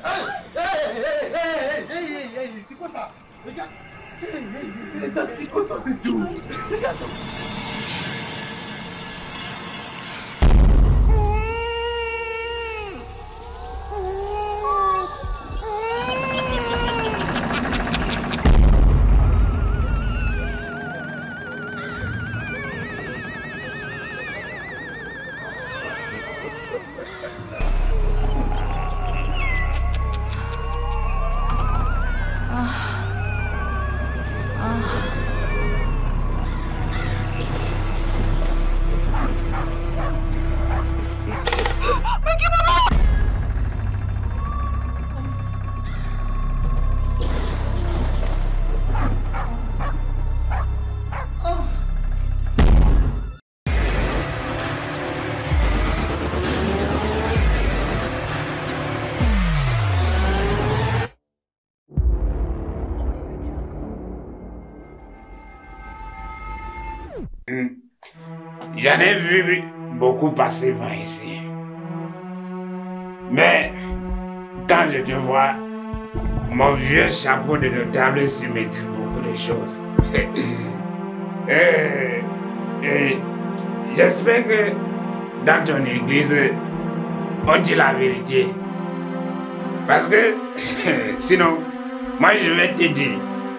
C'est quoi ça? Regarde. C'est quoi ça? Regarde. J'en ai vu beaucoup passer par ici. Mais quand je te vois, mon vieux chapeau de notable me dit beaucoup de choses. et j'espère que dans ton église, on dit la vérité. Parce que sinon, moi je vais te dire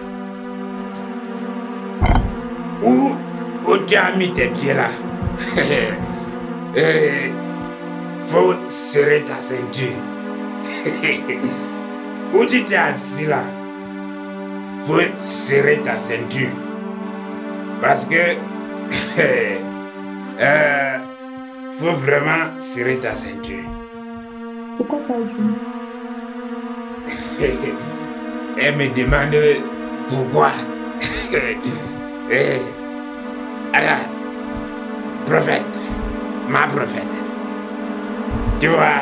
où tu as mis tes pieds là. Faut serrer ta ceinture. Où tu t'es assis là, faut serrer ta ceinture. Parce que faut vraiment serrer ta ceinture. Pourquoi pas jouer? Elle me demande pourquoi. Alors, prophète, ma prophète, tu vois,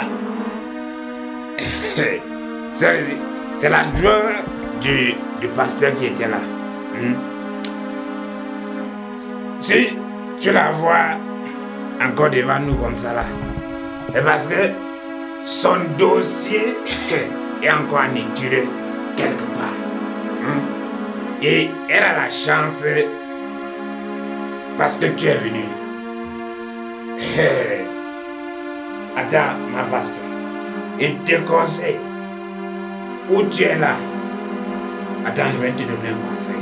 c'est la joie du pasteur qui était là. Si tu la vois encore devant nous comme ça là, c'est parce que son dossier est encore en étude quelque part. Et elle a la chance parce que tu es venu. Attends, ma pasteur. Et te conseille. Où tu es là. Attends, je vais te donner un conseil.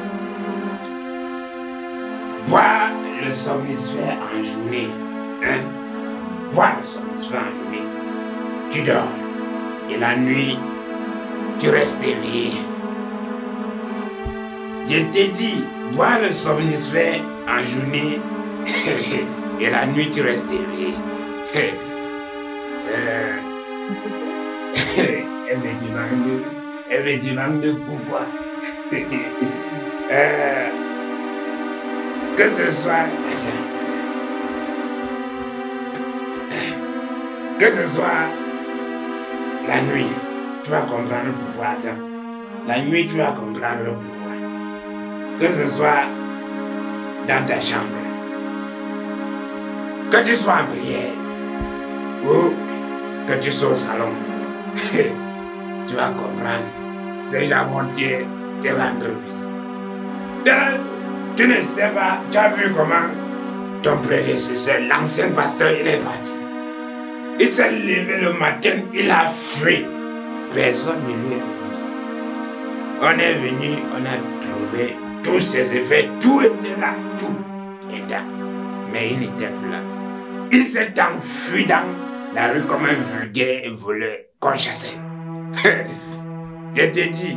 Bois le somnifère en journée. Hein? Bois le somnifère en journée. Tu dors. Et la nuit, tu restes éveillé. Je t'ai dit, bois le somnifère en journée et la nuit tu restes éveillé. Elle me demande pourquoi. Que ce soit la nuit, tu vas comprendre pourquoi. Attends. La nuit tu vas comprendre pourquoi. Que ce soit dans ta chambre, que tu sois en prière ou que tu sois au salon, tu vas comprendre. Déjà vont te rendre visite. Tu ne sais pas, tu as vu comment ton prédécesseur, l'ancien pasteur, il est parti. Il s'est levé le matin, il a fui. Personne ne lui a répondu. On est venu, on a trouvé tous ses effets, tout était là, tout était là. Mais il n'était plus là. Il s'est enfui dans la rue comme un vulgaire voleur qu'on chassait. Je t'ai dit,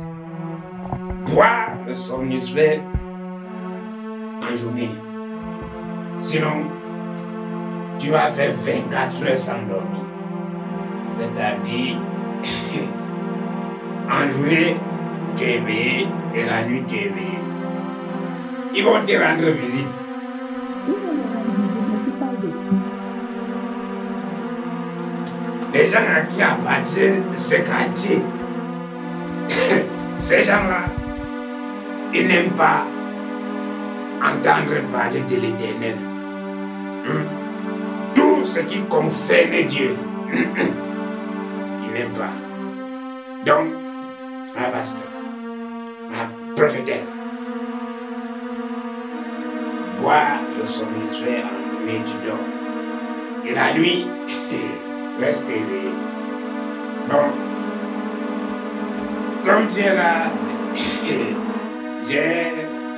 bois le somnifère en journée. Sinon, tu vas faire 24 heures sans dormir. C'est-à-dire, en journée, tu es éveillé et la nuit, tu es éveillé. Ils vont te rendre visite. Les gens à qui appartient ce quartier, ces gens-là, ils n'aiment pas entendre parler de l'Éternel. Tout ce qui concerne Dieu, ils n'aime pas. Donc, ma pasteur, ma prophétesse, bois le somnifère en journée tu dors. Et la nuit, reste éveillé. Bon, comme tu es là, j'ai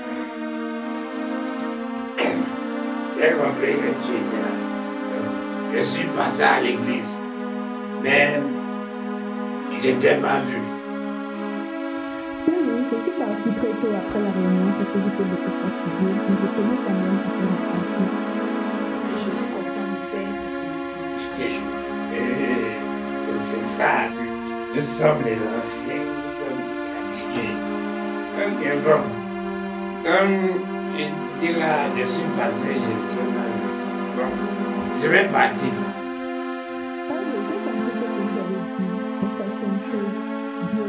compris que tu étais là. Je suis passé à l'église, mais je ne t'ai pas vu. Oui, je suis parti très tôt après la réunion parce que j'étais beaucoup fatiguée, mais je tenais quand même à faire le tranquille. Je suis content de faire ta connaissance. C'est ça, nous sommes les anciens, nous sommes fatigués. Ok, bon. Comme je dis là, je suis passé, je ne t'ai pas vu. Bon, je vais partir. Ah oui, j'ai compris ce que vous avez dit, mais certaines choses, Dieu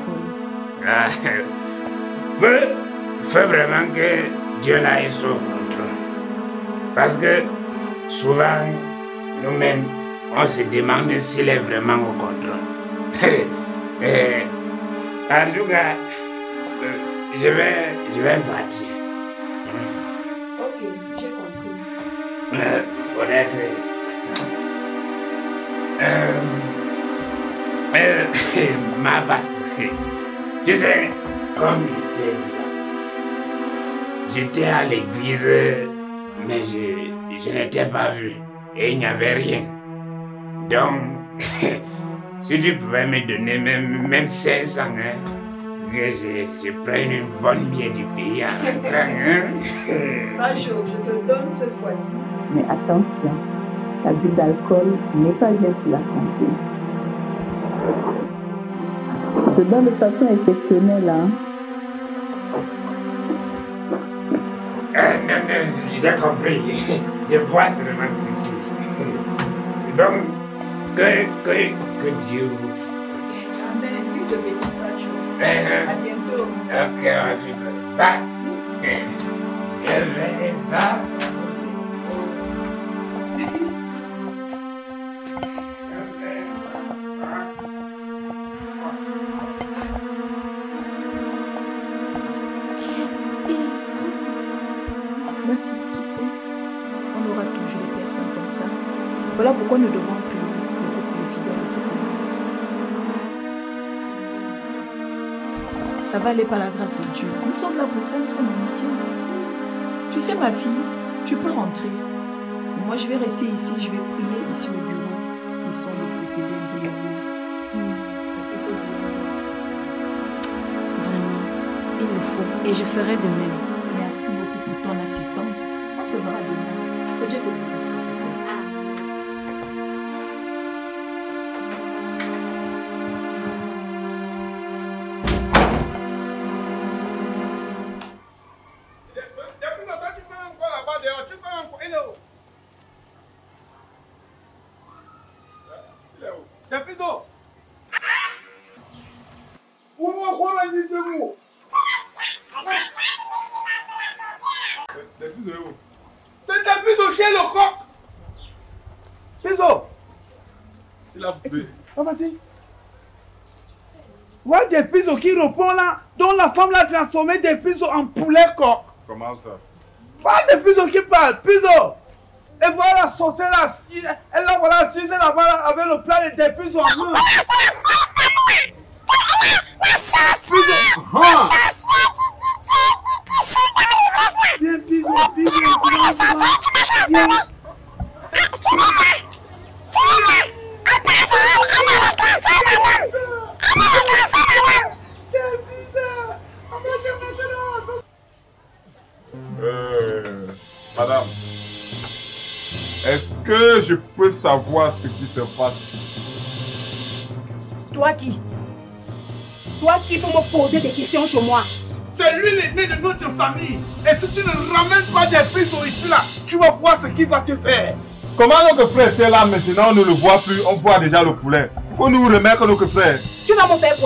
au contrôle. Faut vraiment que Dieu là est sous contrôle. Parce que souvent, nous-mêmes, on se demande s'il est vraiment au contrôle. En tout cas, je vais partir. Ok, j'ai compris. Ma pasteur, tu sais, comme je t'ai dit, j'étais à l'église, mais je ne t'ai pas vu et il n'y avait rien. Donc, si tu pouvais me donner même 500, hein, que je prenne une bonne bière du pays en rentrant, hein. Bonjour, je te donne cette fois-ci. Mais attention, l'abus d'alcool n'est pas bien pour la santé. Je te donne de façon exceptionnelle, hein. Non, j'ai compris. Je vois seulement ceci. Donc, que Dieu vous protège. Amen. Il te bénisse, Pacho. À bientôt. Ok, ma fille. Bah, je vais ça. Tu sais, on aura toujours des personnes comme ça. Voilà pourquoi nous devons prier pour les fidèles de cette église. Ça va aller par la grâce de Dieu. Nous sommes là pour ça, nous sommes en mission. Tu sais, ma fille, tu peux rentrer. Moi, je vais rester ici, je vais prier ici au bureau, histoire de procéder un peu le Parce que c'est Vraiment, il le faut. Et je ferai de même. Merci beaucoup pour ton assistance. On se verra demain. Que Dieu te bénisse, prophétesse. C'est Dapiso qui est le coq. Piso. Il a coupé. Vas-y. Voilà des pisos qui répondent là, dont la femme l'a transformé des pisos en poulet coq. Comment ça? Voilà des pisos qui parlent. Piso. Et voilà la sorcière là, elle là voilà assise là-bas avec le plat de des pisos en main. Piso. Viens, Piso, Piso, viens. Madame, est-ce que je peux savoir ce qui se passe ici? Toi qui peux me poser des questions chez moi? C'est lui l'aîné de notre famille. Et si tu ne ramènes pas des pisos ici là, tu vas voir ce qu'il va te faire. Comment notre frère était là maintenant, on ne le voit plus, on voit déjà le poulet. Il faut nous remettre notre frère. Tu vas me faire quoi?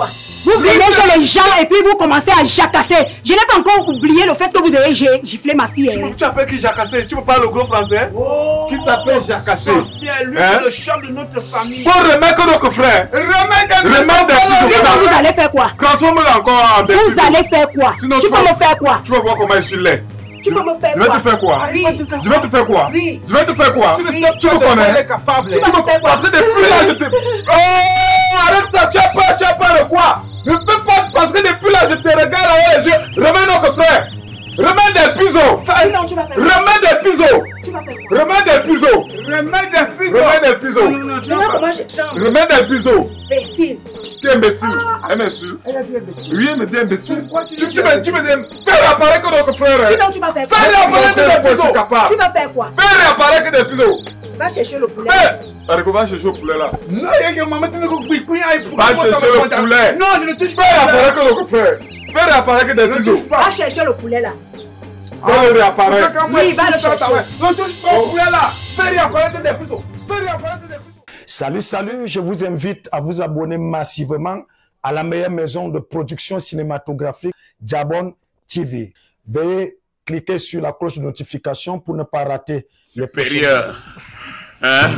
Vous venez chez les gens et puis vous commencez à jacasser. Je n'ai pas encore oublié le fait que vous avez giflé ma fille. Tu appelles qui jacasser? Tu me parles le gros français? Qui s'appelle jacasser? Lui, c'est le chef de notre famille. Pour remettre notre frère. Remettre des Sinon vous allez faire quoi? Transforme-le encore en des Vous allez faire quoi? Sinon, tu peux me faire quoi? Tu vas voir comment je suis laid. Tu peux me faire Je vais quoi? te faire quoi? Oui. Je vais te faire quoi? Oui. Je vais te faire quoi? Tu Tu me connais? capable. Tu vas me faire quoi? Parce que depuis là, je te... Oh, arrête ça, tu as peur de quoi? Ne fais pas, parce que depuis là, je te regarde dans les yeux. Remets notre frère. Remets des pisos. Sinon tu vas faire quoi? Remets des pisos. Tu vas faire quoi? Remets des pisos. Remets des pisos. Remets des pisos. Regarde comment je tremble. Remets des pisos. Imbécile. Tu es imbécile. Imbécile. Elle a dit imbécile. Oui, elle me dit imbécile. Pourquoi tu Tu dis me dis, fais réapparaître notre frère. Sinon tu vas faire quoi? Fais réapparaître des pisos. Tu vas faire quoi? Fais réapparaître des pisos. Va chercher le poulet. Allez, va chercher le poulet là. Non, il y a que maman, tu ne peux pas. Va chercher le poulet. Non, je ne touche Fais pas. réapparaître notre frère. Fais réapparaître des pisos. Va chercher le poulet là. Fais réapparaître. Oui, va le chercher. Ne touche pas au poulet là. Fais réapparaître des pisos. Fais réapparaître des pisos. Salut, salut, je vous invite à vous abonner massivement à la meilleure maison de production cinématographique, Jabon TV. Veuillez cliquer sur la cloche de notification pour ne pas rater les Supérieur. Hein?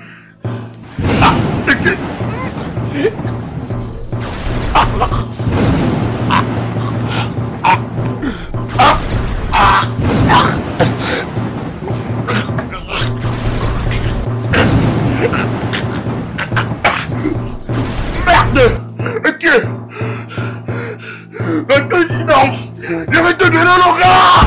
Merde! Ok! Non! Je vais te donner le gars!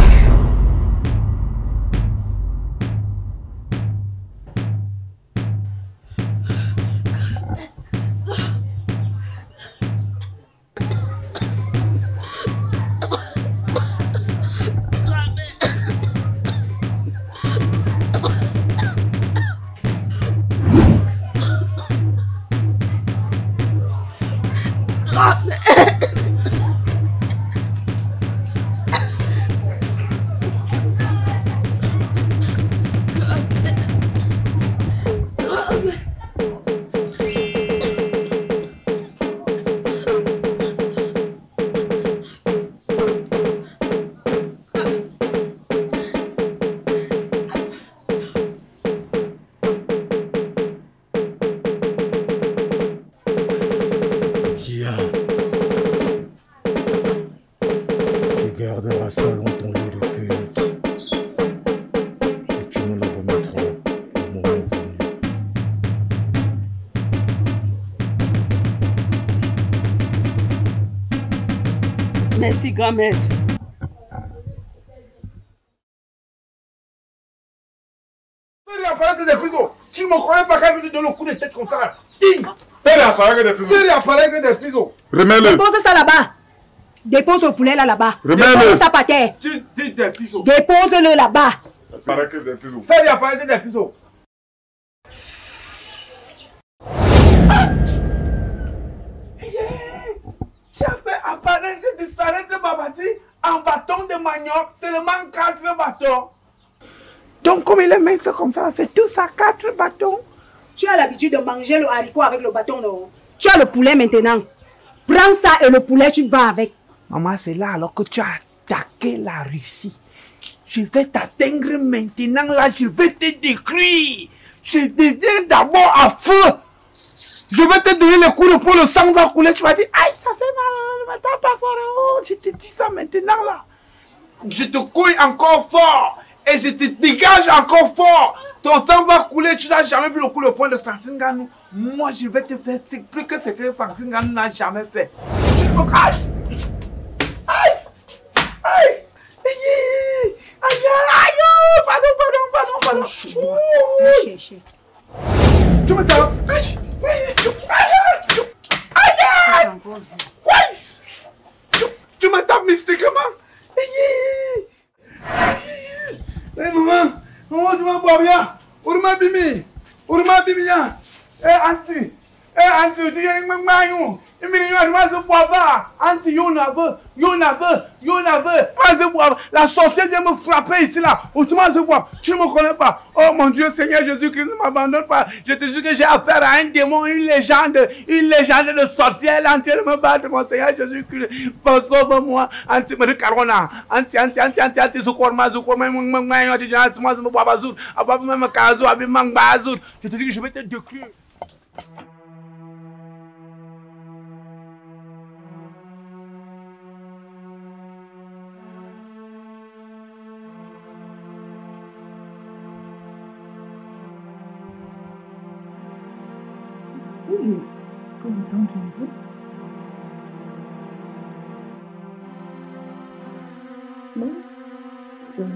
Tiens, tu garderas ça dans ton lieu de culte et tu me le remettras au moment venu. Merci, grand-mère. Fais réapparaître des pisos. Tu ne me connais pas quand je te donne le coup de tête comme ça là. Ding. Fais réapparaître des pisos. Fais réapparaître des pisos. Remets-le. Dépose ça là-bas. Dépose le poulet là-bas. Remets-le. Dépose ça par terre. Tu dis des pisos. Dépose-le là-bas. Réapparaître des pisos. Fais réapparaître des pisos. Tu as fait apparaître, disparaître Babati en bâton de manioc, seulement 4 bâtons. Donc comme il est mince comme ça, c'est tout ça, 4 bâtons. Tu as l'habitude de manger le haricot avec le bâton, non? Tu as le poulet maintenant. Prends ça et le poulet, tu vas avec. Maman, c'est là alors que tu as attaqué la Russie. Je vais t'atteindre maintenant, là, je vais te détruire. Je deviens d'abord à feu. Je vais te donner le coup de poing, le sang va couler. Tu vas dire, aïe, ça fait mal, ne m'attends pas fort. Oh, je te dis ça maintenant, là. Je te couille encore fort. Et je te dégage encore fort. Ton sang va couler, tu n'as jamais vu le coup de poing de Francine Ganou. Moi, je vais te faire plus que ce que Francine Ganou n'a jamais fait. Tu me caches. Aïe! Aïe! Aïe! Aïe! Pardon. Tu me tapes. Aïe! Tu me tapes mystiquement. Aïe! Maman, tu m'as pas bien. Urma Bimi, ya. Anti, Anti, tu viens de me il me dit, boire. Anti, you n'avez pas de boire. La sorcière vient me frapper ici, là. Autrement, je bois. Tu ne me connais pas. Oh mon Dieu, Seigneur Jésus-Christ, ne m'abandonne pas. Je te jure que j'ai affaire à un démon, une légende de sorcière. Elle entièrement battre, mon Seigneur Jésus-Christ. Sauve-moi. Anti, me dit, Carona. Anti, secours-moi, je te dis que je vais te détruire. Oui, pour le temps qu'il veut. Non, c'est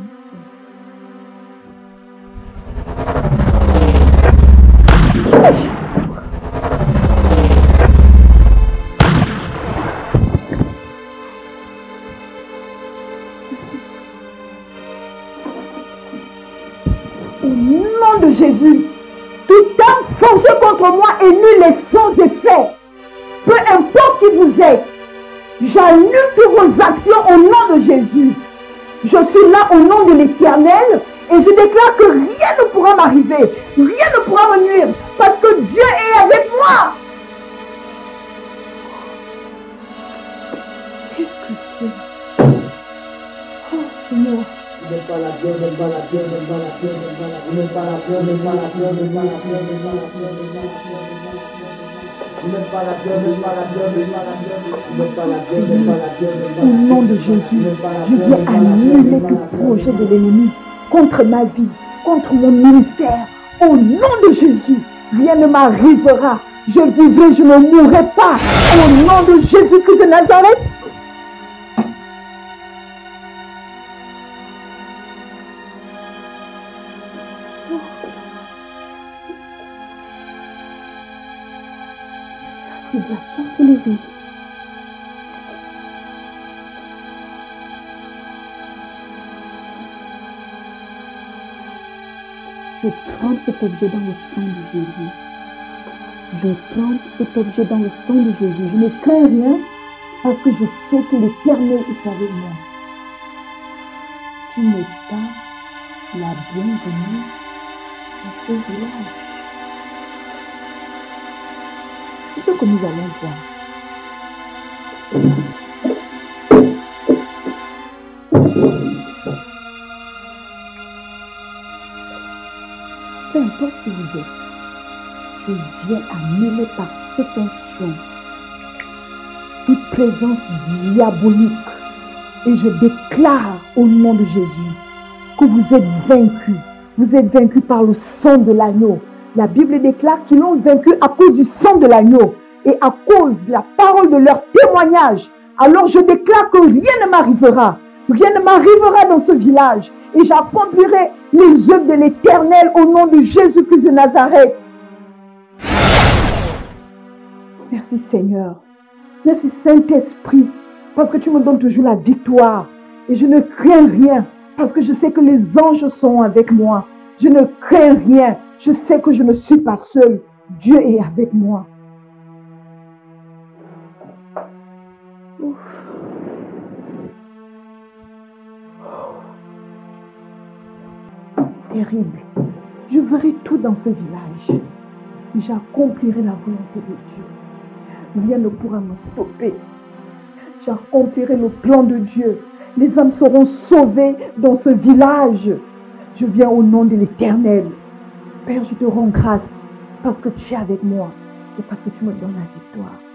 Au nom de Jésus, tout homme forgé contre moi est nul et sans effet. Peu importe qui vous êtes, j'annule toutes vos actions au nom de Jésus. Je suis là au nom de l'Éternel et je déclare que rien ne pourra m'arriver, rien ne pourra me nuire parce que Dieu est avec moi. Qu'est-ce que c'est? Oh Seigneur. Au nom de Jésus, je viens annuler tout projet de l'ennemi contre ma vie, contre mon ministère. Au nom de Jésus, rien ne m'arrivera. Je vivrai, je ne mourrai pas. Au nom de Jésus-Christ de Nazareth. C'est de la sorcellerie. Je trempe cet objet dans le sang de Jésus. Je trempe cet objet dans le sang de Jésus. Je ne crains rien parce que je sais que l'Éternel est avec moi. Tu n'es pas la bienvenue dans ce village. C'est ce que nous allons voir. Peu importe qui vous êtes, je viens annuler par cette onction toute présence diabolique et je déclare au nom de Jésus que vous êtes vaincus. Vous êtes vaincus par le sang de l'agneau. La Bible déclare qu'ils l'ont vaincu à cause du sang de l'agneau et à cause de la parole de leur témoignage. Alors je déclare que rien ne m'arrivera. Rien ne m'arrivera dans ce village. Et j'accomplirai les œuvres de l'Éternel au nom de Jésus-Christ de Nazareth. Merci Seigneur. Merci Saint-Esprit. Parce que tu me donnes toujours la victoire. Et je ne crains rien. Parce que je sais que les anges sont avec moi. Je ne crains rien. Je sais que je ne suis pas seul. Dieu est avec moi. Ouf. Terrible. Je verrai tout dans ce village. J'accomplirai la volonté de Dieu. Rien ne pourra me stopper. J'accomplirai le plan de Dieu. Les âmes seront sauvées dans ce village. Je viens au nom de l'Éternel. Père, je te rends grâce parce que tu es avec moi et parce que tu me donnes la victoire.